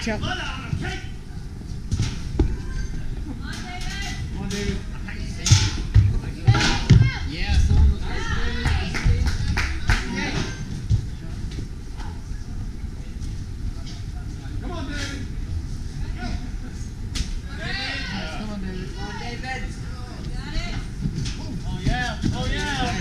Watch out. Come on, David. Yeah, someone was Come on, David. Come on, David. Come on, David. Got it. Oh, yeah. Oh, yeah.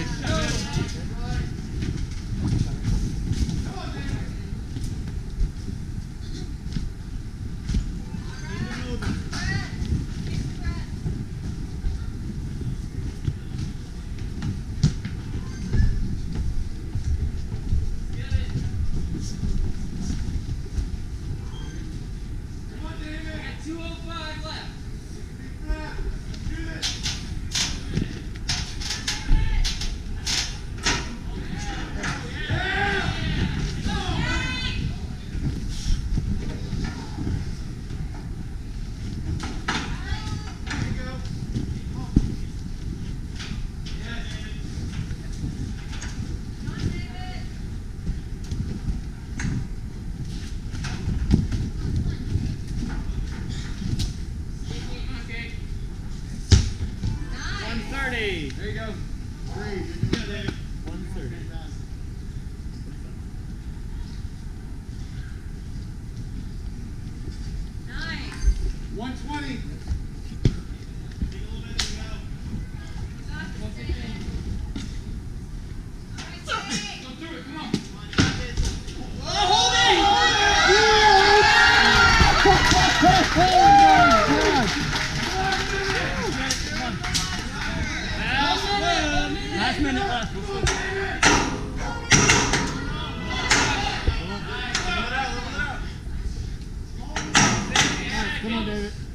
There you go. 130. Nice. 120. Last minute left. Come on, David.